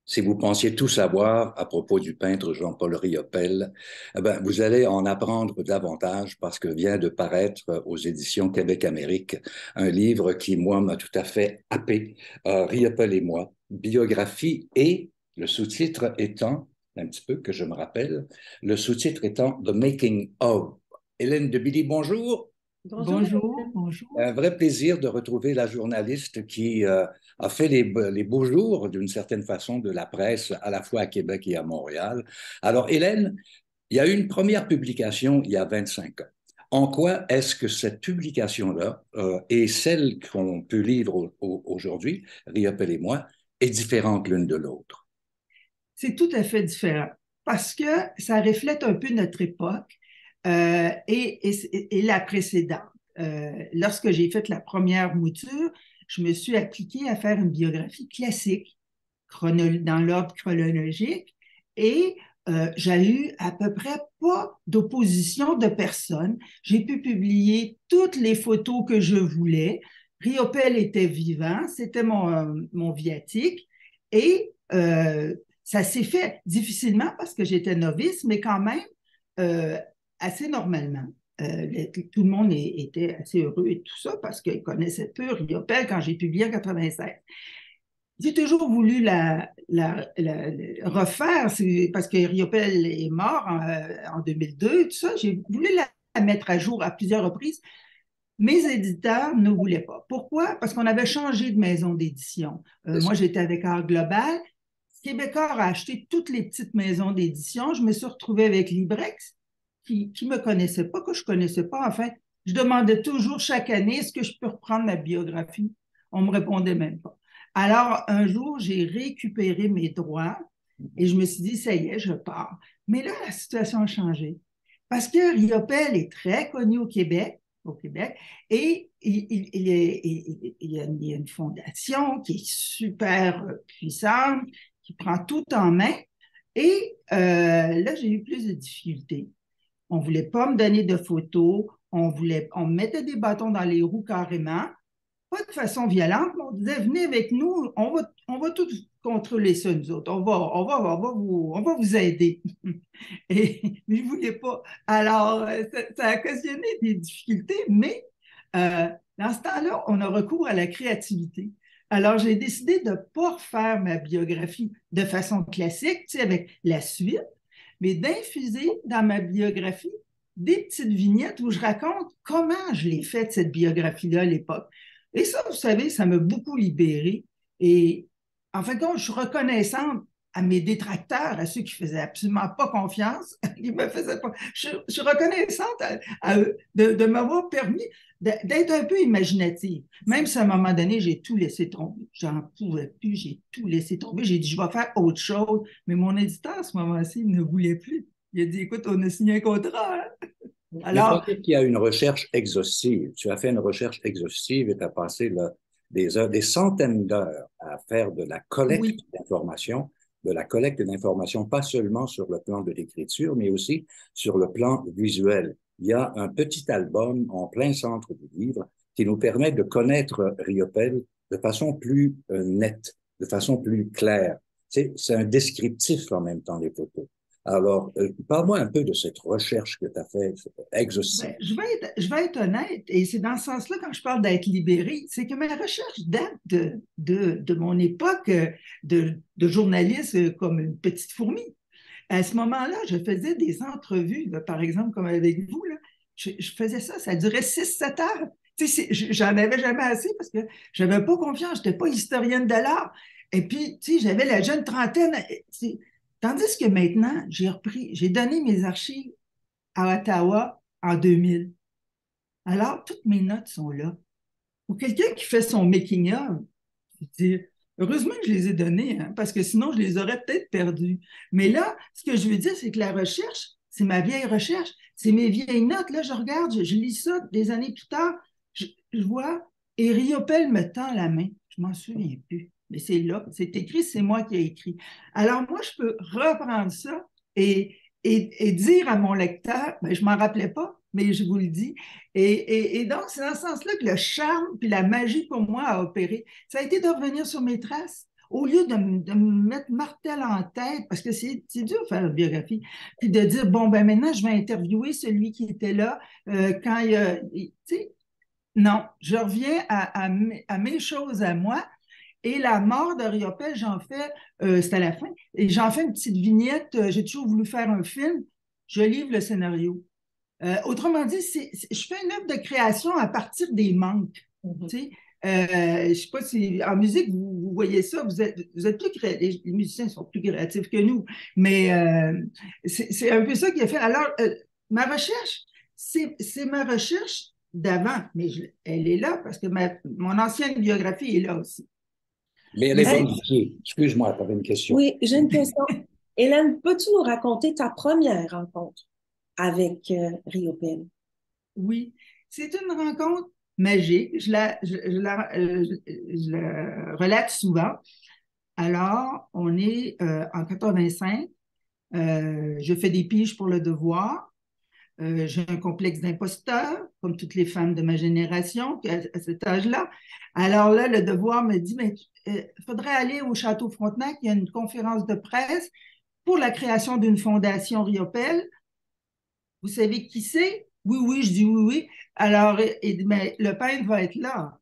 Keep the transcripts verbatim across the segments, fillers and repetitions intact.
Si vous pensiez tout savoir à propos du peintre Jean-Paul Riopelle, eh ben, vous allez en apprendre davantage parce que vient de paraître aux éditions Québec-Amérique un livre qui, moi, m'a tout à fait happé, euh, Riopelle et moi, biographie et le sous-titre étant, un petit peu que je me rappelle, le sous-titre étant The Making of. Hélène de Billy, bonjour. Bonjour, Bonjour, Hélène. bonjour. Un vrai plaisir de retrouver la journaliste qui euh, a fait les, les beaux jours, d'une certaine façon, de la presse, à la fois à Québec et à Montréal. Alors, Hélène, il y a eu une première publication il y a vingt-cinq ans. En quoi est-ce que cette publication-là euh, et celle qu'on peut lire au, au, aujourd'hui, Riopelle et moi, est différente l'une de l'autre? C'est tout à fait différent parce que ça reflète un peu notre époque euh, et, et, et, la précédente. Euh, lorsque j'ai fait la première mouture, je me suis appliquée à faire une biographie classique dans l'ordre chronologique et euh, j'ai eu à peu près pas d'opposition de personne. J'ai pu publier toutes les photos que je voulais. Riopelle était vivant, c'était mon, euh, mon viatique et euh, ça s'est fait difficilement parce que j'étais novice, mais quand même euh, assez normalement. Euh, tout le monde était assez heureux et tout ça parce qu'ils connaissaient peu Riopelle quand j'ai publié en quatre-vingt-seize. J'ai toujours voulu la, la, la, la refaire parce que Riopelle est mort en, en deux mille deux, tout ça. J'ai voulu la, la mettre à jour à plusieurs reprises. Mes éditeurs ne voulaient pas. Pourquoi? Parce qu'on avait changé de maison d'édition. Euh, moi, j'étais avec Art Global. Québécois a acheté toutes les petites maisons d'édition. Je me suis retrouvée avec Librex, qui ne me connaissait pas, que je ne connaissais pas. Enfin, je demandais toujours chaque année, est-ce que je peux reprendre ma biographie? On ne me répondait même pas. Alors, un jour, j'ai récupéré mes droits et je me suis dit, ça y est, je pars. Mais là, la situation a changé. Parce que Riopelle est très connu au Québec, au Québec, et il, il, il, est, il, il, y a, il y a une fondation qui est super puissante, qui prend tout en main. Et euh, là, j'ai eu plus de difficultés. On ne voulait pas me donner de photos, on, voulait, on mettait des bâtons dans les roues carrément, pas de façon violente, mais on disait, venez avec nous, on va, on va tout contrôler ça, nous autres, on va, on va, on va, vous, on va vous aider. Et mais je ne voulais pas. Alors, ça, ça a occasionné des difficultés, mais euh, dans ce temps-là, on a recours à la créativité. Alors, j'ai décidé de ne pas refaire ma biographie de façon classique, tu sais, avec la suite, mais d'infuser dans ma biographie des petites vignettes où je raconte comment je l'ai faite, cette biographie-là, à l'époque. Et ça, vous savez, ça m'a beaucoup libérée. Et en fait, je suis reconnaissante à mes détracteurs, à ceux qui ne faisaient absolument pas confiance, qui me faisaient pas. Je, je suis reconnaissante à, à eux de, de m'avoir permis d'être un peu imaginative. Même si à un moment donné, j'ai tout laissé tomber. J'en pouvais plus, j'ai tout laissé tomber. J'ai dit, je vais faire autre chose. Mais mon éditeur, à ce moment-ci, ne voulait plus. Il a dit, écoute, on a signé un contrat. Hein? Mais Alors, peut-être qu'il y a une recherche exhaustive. Tu as fait une recherche exhaustive et tu as passé là, des heures, des centaines d'heures à faire de la collecte oui, d'informations, de la collecte d'informations, pas seulement sur le plan de l'écriture, mais aussi sur le plan visuel. Il y a un petit album en plein centre du livre qui nous permet de connaître Riopelle de façon plus euh, nette, de façon plus claire. C'est, c'est un descriptif en même temps, les photos. Alors, euh, parle-moi un peu de cette recherche que tu as faite, exhaustive. ben, je, vais être, je vais être honnête, et c'est dans ce sens-là, quand je parle d'être libérée, c'est que ma recherche date de, de, de mon époque de, de journaliste comme une petite fourmi. À ce moment-là, je faisais des entrevues, là, par exemple, comme avec vous, là, je, je, faisais ça, ça durait six sept heures. Tu sais, j'en avais jamais assez parce que je n'avais pas confiance, je n'étais pas historienne de l'art. Et puis, tu sais, j'avais la jeune trentaine. Tandis que maintenant, j'ai repris, j'ai donné mes archives à Ottawa en deux mille. Alors, toutes mes notes sont là. Pour quelqu'un qui fait son making-of, je dis, heureusement que je les ai données, hein, parce que sinon, je les aurais peut-être perdues. Mais là, ce que je veux dire, c'est que la recherche, c'est ma vieille recherche, c'est mes vieilles notes. Là, je regarde, je, je lis ça des années plus tard, je, je vois, et Riopelle me tend la main. Je m'en souviens plus. Mais c'est là, c'est écrit, c'est moi qui ai écrit. Alors, moi, je peux reprendre ça et, et, et dire à mon lecteur, ben, je ne m'en rappelais pas, mais je vous le dis. Et, et, et donc, c'est dans ce sens-là que le charme puis la magie pour moi a opéré. Ça a été de revenir sur mes traces. au lieu de, m- de me mettre martel en tête, parce que c'est c'est dur de faire une biographie, puis de dire, bon, ben maintenant, je vais interviewer celui qui était là euh, quand il y a... Tu sais, non, je reviens à, à mes à mes choses à moi. Et la mort de Riopelle, j'en fais, euh, c'est à la fin, et j'en fais une petite vignette. euh, J'ai toujours voulu faire un film. Je livre le scénario. Euh, autrement dit, c'est- c'est- je fais une œuvre de création à partir des manques. Mhm. Tu sais. Euh, je ne sais pas si en musique, vous, vous voyez ça, vous êtes, vous êtes plus créatifs, les, les musiciens sont plus créatifs que nous, mais euh, c'est c'est un peu ça qui a fait. Alors, euh, ma recherche, c'est c'est ma recherche d'avant, mais je- elle est là parce que ma- mon ancienne biographie est là aussi. Mais elle Mais est c'est bonifiée. Excuse-moi, tu avais une question. Oui, j'ai une question. Hélène, peux-tu nous raconter ta première rencontre avec euh, Rio Pen? Oui, c'est une rencontre magique. Je la, je, je la, euh, je- je la relate souvent. Alors, on est euh, en quatre-vingt-cinq. Euh, je fais des piges pour le devoir. Euh, j'ai un complexe d'imposteur, comme toutes les femmes de ma génération, puis à, à cet âge-là. Alors là, le devoir me dit, mais il faudrait aller au Château Frontenac, il y a une conférence de presse pour la création d'une fondation Riopelle. Vous savez qui c'est? Oui, oui, je dis oui, oui. Alors, et, mais le peintre va être là.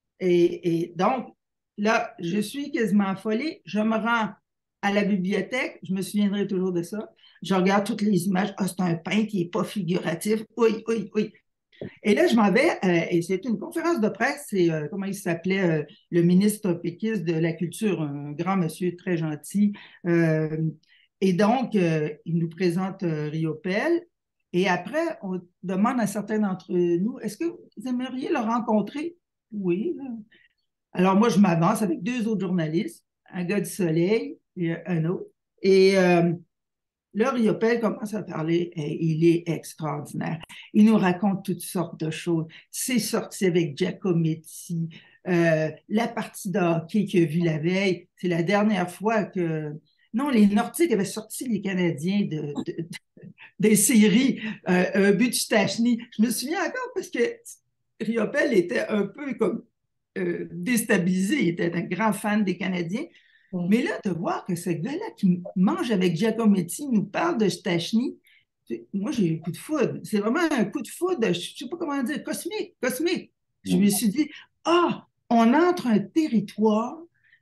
Et, et donc, là, je suis quasiment affolée. Je me rends à la bibliothèque. Je me souviendrai toujours de ça. Je regarde toutes les images. Ah, c'est un peintre qui n'est pas figuratif. Oui, oui, oui. Et là, je m'en vais, euh, et c'est une conférence de presse. C'est, euh, comment il s'appelait, euh, le ministre péquiste de la Culture, un grand monsieur très gentil. Euh, et donc, euh, il nous présente euh, Riopelle. Et après, on demande à certains d'entre nous, est-ce que vous aimeriez le rencontrer? Oui. Alors, moi, je m'avance avec deux autres journalistes, un gars du Soleil et un autre. Et euh, là, Riopelle commence à parler et il est extraordinaire. Il nous raconte toutes sortes de choses. C'est sorti avec Giacometti, euh, la partie de hockey qu'il a vue la veille. C'est la dernière fois que... Non, les Nordiques avaient sorti les Canadiens de, de- de- des séries, euh, un but de Stachny. Je me souviens encore parce que Riopelle était un peu comme euh, déstabilisé. Il était un grand fan des Canadiens. Mm. Mais là, de voir que ce gars-là qui mange avec Giacometti nous parle de Stachny, moi, j'ai eu un coup de foudre. C'est vraiment un coup de foudre, je ne sais pas comment dire, cosmique, cosmique. Je me suis dit, ah, on entre un territoire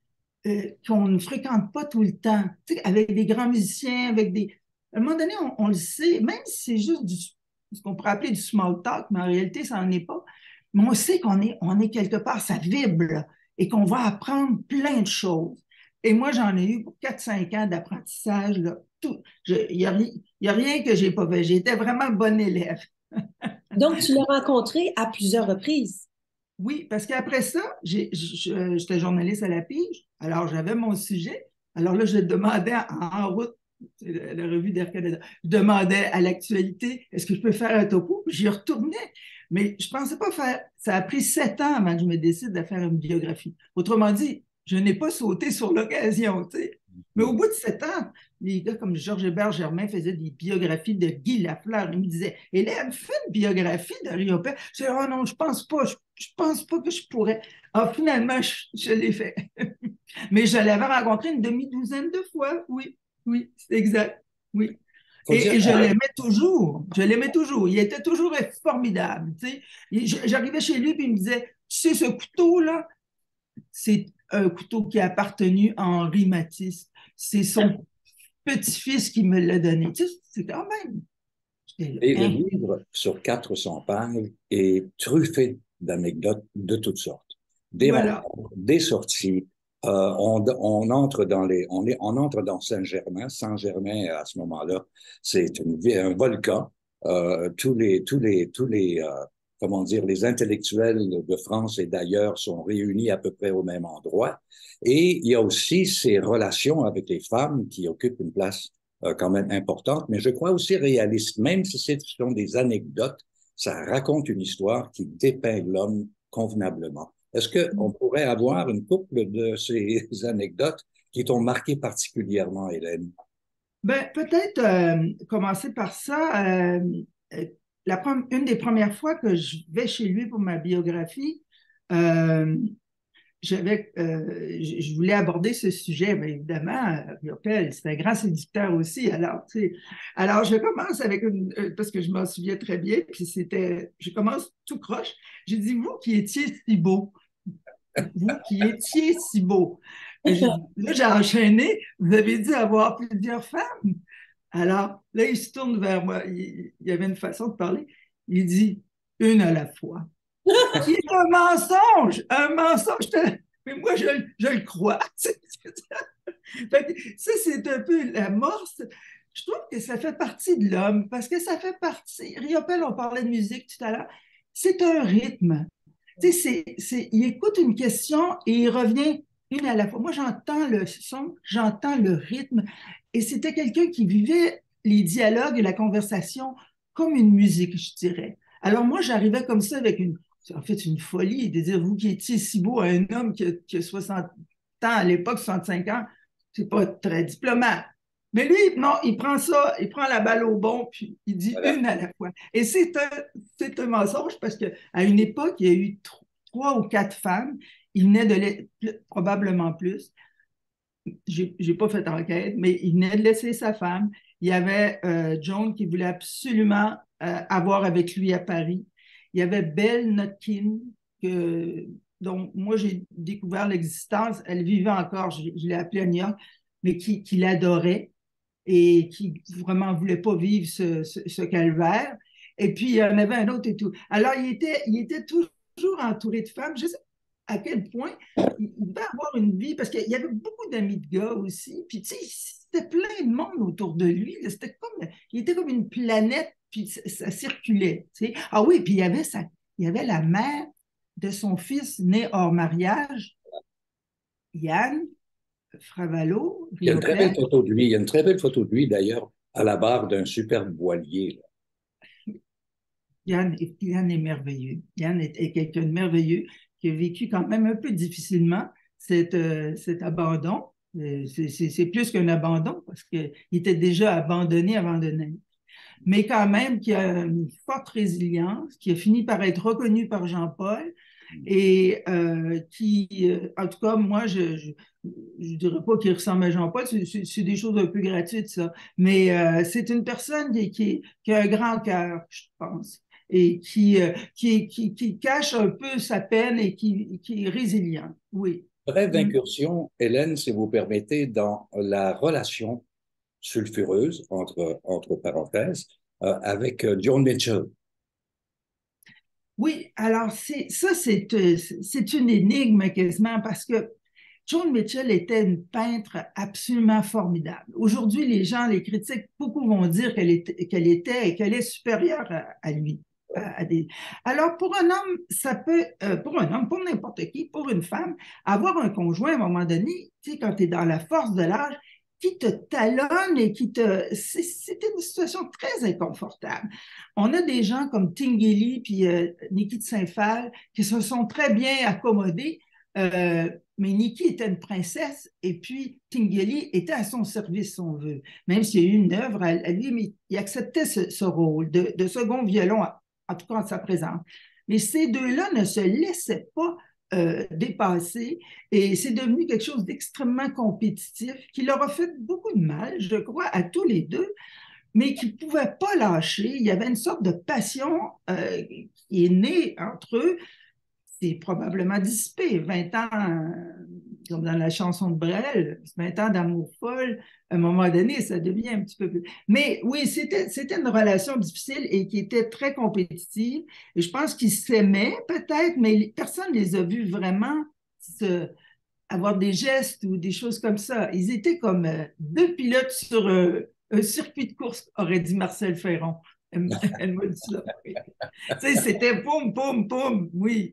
euh, qu'on ne fréquente pas tout le temps, tu sais, avec des grands musiciens, avec des... À un moment donné, on, on le sait, même si c'est juste du, ce qu'on pourrait appeler du small talk, mais en réalité, ça n'en est pas. Mais on sait qu'on est, on est quelque part, ça vibre, là, et qu'on va apprendre plein de choses. Et moi, j'en ai eu pour quatre cinq ans d'apprentissage. Là, tout. Il n'y a, y a rien que j'ai pas fait. J'étais vraiment bon élève. Donc, tu l'as rencontré à plusieurs reprises. Oui, parce qu'après ça, j'ai- je- j'étais journaliste à la Pige, alors j'avais mon sujet. Alors là, je demandais en, en route, c'est la, la revue d'Air Canada, je demandais à l'actualité, est-ce que je peux faire un topo? J'y retournais, mais je ne pensais pas faire. Ça a pris sept ans avant que je me décide de faire une biographie. Autrement dit, je n'ai pas sauté sur l'occasion, tu sais. Mais au bout de sept ans, les gars comme Georges Hébert Germain faisaient des biographies de Guy Lafleur. Ils me disaient, Hélène, fais une biographie de Riopelle. Je disais, oh non, je pense pas, je, je pense pas que je pourrais. Ah, finalement, je, je l'ai fait. Mais je l'avais rencontré une demi-douzaine de fois. Oui, oui, c'est exact. Oui. Faut dire, Et, et je l'aimais toujours. Je l'aimais toujours. Il était toujours formidable. Tu sais. J'arrivais chez lui et il me disait, tu sais, ce couteau-là, c'est un couteau qui a appartenu à Henri Matisse. C'est son petit-fils qui me l'a donné. Tu sais, c'est quand même. Là, et le hein? livre, sur quatre cents pages, est truffé d'anecdotes de toutes sortes. Des Voilà. rencontres, des sorties. Euh, on, on entre dans les, on, est, on entre dans Saint-Germain. Saint-Germain, à ce moment-là, c'est une, un volcan. Euh, tous les, tous les, tous les, euh, comment dire, les intellectuels de France et d'ailleurs sont réunis à peu près au même endroit. Et il y a aussi ces relations avec les femmes qui occupent une place euh, quand même importante, mais je crois aussi réaliste, même si ce sont des anecdotes, ça raconte une histoire qui dépeint l'homme convenablement. Est-ce qu'on pourrait avoir une couple de ces anecdotes qui t'ont marqué particulièrement, Hélène? Ben, peut-être euh, commencer par ça. Euh, euh, la une des premières fois que je vais chez lui pour ma biographie, euh, j'avais, euh, je, je voulais aborder ce sujet, mais évidemment, Riopelle, c'est un grand séducteur aussi. Alors, tu sais, alors je commence avec une, euh, parce que je m'en souviens très bien, puis c'était, je commence tout croche. J'ai dit, vous qui étiez si beau, vous qui étiez si beau. J'ai dit, là, j'ai enchaîné, vous avez dû avoir plusieurs femmes. Alors, là, il se tourne vers moi. Il, il y avait une façon de parler. Il dit, une à la fois. Qui est un mensonge, un mensonge. Mais moi, je, je le crois. Fait que ça, c'est un peu l'amorce. Je trouve que ça fait partie de l'homme, parce que ça fait partie. Riopelle, on parlait de musique tout à l'heure. C'est un rythme. Tu sais, c'est, c'est, il écoute une question et il revient une à la fois. Moi, j'entends le son, j'entends le rythme. Et c'était quelqu'un qui vivait les dialogues et la conversation comme une musique, je dirais. Alors moi, j'arrivais comme ça avec une, en fait, une folie de dire, vous qui étiez si beau à un homme qui a, qui a soixante ans, à l'époque, soixante-cinq ans, c'est pas très diplomate. Mais lui, non, il prend ça, il prend la balle au bon, puis il dit Voilà. une à la fois. Et c'est un, c'est un mensonge parce qu'à une époque, il y a eu trois ou quatre femmes. Il venait de laisser, probablement plus. J'ai, j'ai pas fait enquête, mais il venait de laisser sa femme. Il y avait euh, Joan qui voulait absolument euh, avoir avec lui à Paris. Il y avait Belle Notkin, que, dont moi j'ai découvert l'existence. Elle vivait encore, je, je l'ai appelée à New York, mais qui, qui l'adorait et qui vraiment ne voulait pas vivre ce, ce, ce calvaire. Et puis, il y en avait un autre et tout. Alors, il était, il était toujours entouré de femmes. Je sais à quel point il devait avoir une vie, parce qu'il y avait beaucoup d'amis de gars aussi. Puis, tu sais, c'était plein de monde autour de lui. C'était comme, il était comme une planète, puis ça, ça circulait. Tu sais. Ah oui, puis il y avait, sa, il y avait la mère de son fils né hors mariage, Yann Fravalo, Il y a une très belle Riopelle. photo de lui. Il y a une très belle photo de lui, d'ailleurs, à la barre d'un superbe voilier. Là. Yann, Yann est merveilleux. Yann est, est quelqu'un de merveilleux qui a vécu quand même un peu difficilement cet, euh, cet abandon. Euh, c'est, c'est, c'est plus qu'un abandon parce qu'il était déjà abandonné avant de naître. Mais quand même, qui a une forte résilience, qui a fini par être reconnu par Jean-Paul et euh, qui, euh, en tout cas, moi, je ne dirais pas qu'il ressemble à Jean-Paul, c'est, c'est, c'est des choses un peu gratuites, ça. Mais euh, c'est une personne qui, qui, qui a un grand cœur, je pense, et qui, euh, qui, qui, qui cache un peu sa peine et qui, qui est résilient, oui. Brève Mm. incursion, Hélène, si vous permettez, dans la relation sulfureuse, entre, entre parenthèses, euh, avec euh, John Mitchell. Oui, alors c'est, ça, c'est, euh, c'est une énigme quasiment parce que Joan Mitchell était une peintre absolument formidable. Aujourd'hui, les gens, les critiques, beaucoup vont dire qu'elle était, qu'elle était et qu'elle est supérieure à, à lui. À, à des... Alors, pour un homme, ça peut, euh, pour un homme, pour n'importe qui, pour une femme, avoir un conjoint à un moment donné, tu sais, quand tu es dans la force de l'âge, qui te talonne et qui te... C'est, c'est une situation très inconfortable. On a des gens comme Tinguely puis euh, Niki de Saint-Phal qui se sont très bien accommodés, euh, mais Niki était une princesse et puis Tinguely était à son service, si on veut. Même s'il y a eu une œuvre à, à lui, mais il acceptait ce, ce rôle de, de second violon, en tout cas en sa présence. Mais ces deux-là ne se laissaient pas euh, dépasser et c'est devenu quelque chose d'extrêmement compétitif qui leur a fait beaucoup de mal, je crois, à tous les deux, mais qui ne pouvaient pas lâcher. Il y avait une sorte de passion euh, qui est née entre eux. C'est probablement dissipé. vingt ans, euh, comme dans la chanson de Brel, vingt ans d'amour folle, à un moment donné, ça devient un petit peu plus. Mais oui, c'était, c'était une relation difficile et qui était très compétitive. Et je pense qu'ils s'aimaient peut-être, mais personne ne les a vus vraiment se, avoir des gestes ou des choses comme ça. Ils étaient comme euh, deux pilotes sur euh, un circuit de course, aurait dit Marcel Ferron. Elle, elle m'a dit ça. Oui. Tu sais, c'était poum, poum, poum, oui.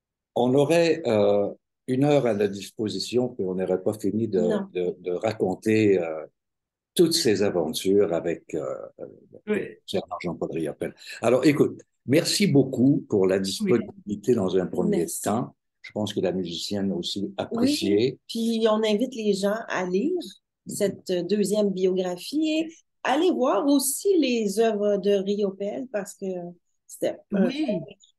On aurait euh, une heure à la disposition, puis on n'aurait pas fini de, Non. de, de raconter euh, toutes ces aventures avec euh, Oui. Jean-Paul Riopelle. Alors, écoute, merci beaucoup pour la Oui. disponibilité dans un premier Merci. temps. Je pense que la musicienne a aussi Oui, apprécié. puis on invite les gens à lire cette deuxième biographie et aller voir aussi les œuvres de Riopelle parce que c'était un Oui.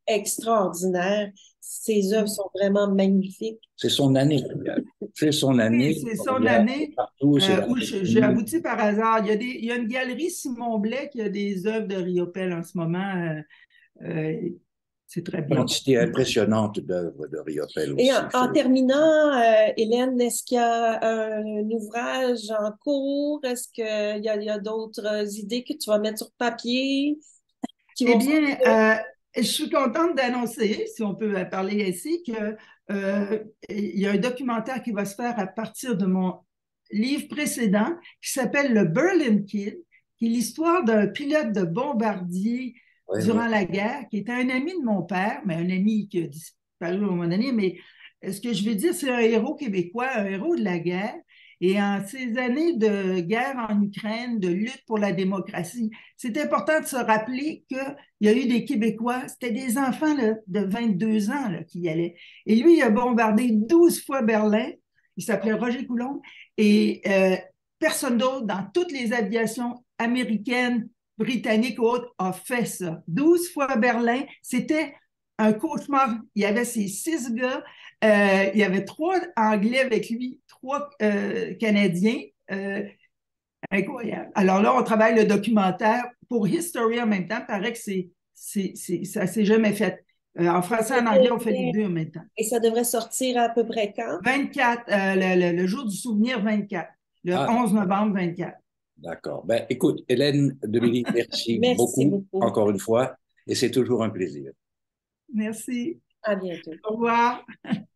extraordinaire. Ses œuvres sont vraiment magnifiques. C'est son année. C'est son année. Oui, c'est son année partout, euh, où j'ai abouti par hasard. Il y, a des, il y a une galerie Simon Blais qui a des œuvres de Riopelle en ce moment. Euh, euh, c'est très bien. Quantité impressionnante d'œuvres de Riopelle aussi. Et en, en terminant, euh, Hélène, est-ce qu'il y a un, un ouvrage en cours? Est-ce qu'il y a, il y a d'autres idées que tu vas mettre sur papier? Qui eh vont bien, euh, je suis contente d'annoncer, si on peut parler ainsi, qu'il euh, y a un documentaire qui va se faire à partir de mon livre précédent qui s'appelle Le Berlin Kid, qui est l'histoire d'un pilote de bombardier oui, durant oui. la guerre, qui était un ami de mon père, mais un ami qui a disparu à un moment donné. Mais ce que je veux dire, c'est un héros québécois, un héros de la guerre. Et en ces années de guerre en Ukraine, de lutte pour la démocratie, c'est important de se rappeler qu'il y a eu des Québécois, c'était des enfants là, de vingt-deux ans là, qui y allaient. Et lui, il a bombardé douze fois Berlin. Il s'appelait Roger Coulombe. Et euh, personne d'autre dans toutes les aviations américaines, britanniques ou autres a fait ça. douze fois Berlin, c'était un cauchemar. Il y avait ces six gars, euh, il y avait trois Anglais avec lui, trois euh, Canadiens. Euh, incroyable. Alors là, on travaille le documentaire pour History en même temps. Il paraît que c'est, c'est, c'est, ça ne s'est jamais fait. Euh, en français et en anglais, on fait les deux en même temps. Et ça devrait sortir à peu près quand? vingt-quatre, euh, le, le, le jour du souvenir, vingt-quatre. Le ah, onze novembre, vingt-quatre. D'accord. Ben, écoute, Hélène Demilly, merci, merci beaucoup, beaucoup, encore une fois, et c'est toujours un plaisir. Merci. À bientôt. Au revoir.